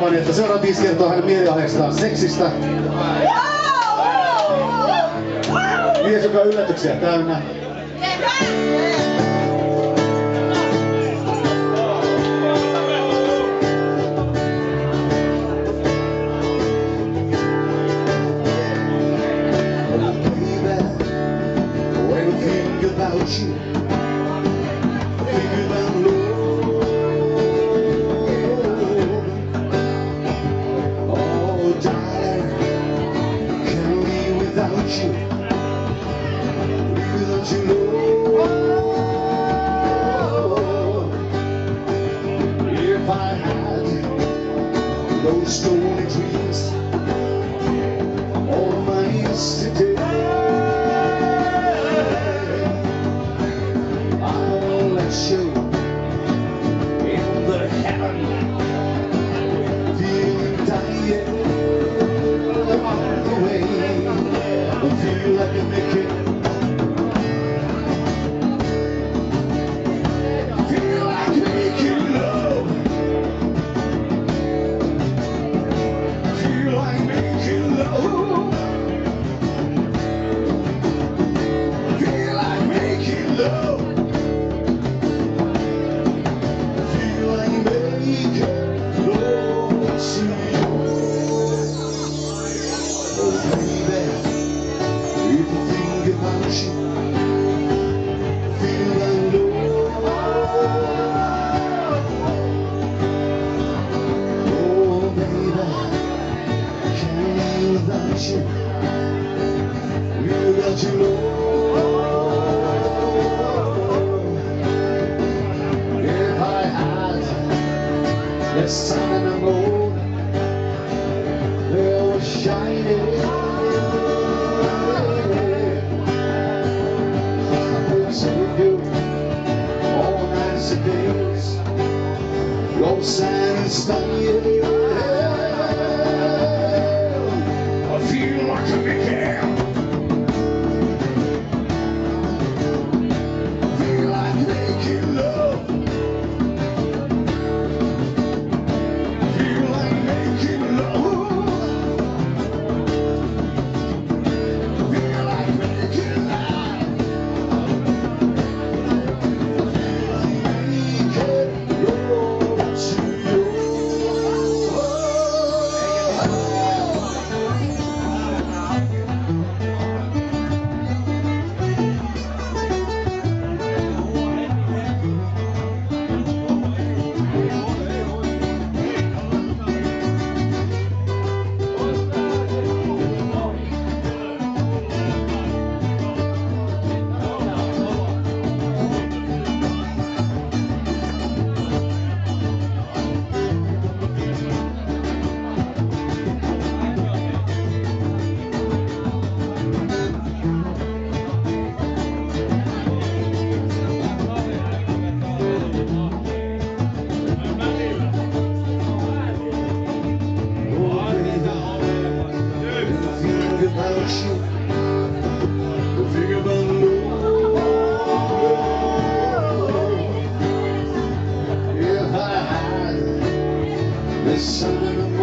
arvaamani, että seuraava biisi kertoo hänen mieliaiheestaan seksistä. Mies, joka on yllätyksiä täynnä. Those stony dreams, all my yesterday, I'll let you in the heaven, feeling tired on the way, I feel like a making. The sun and the moon, they were shining. Things we do, all nights and days, no satisfying. I feel like a man. I feel like making love. The sun and the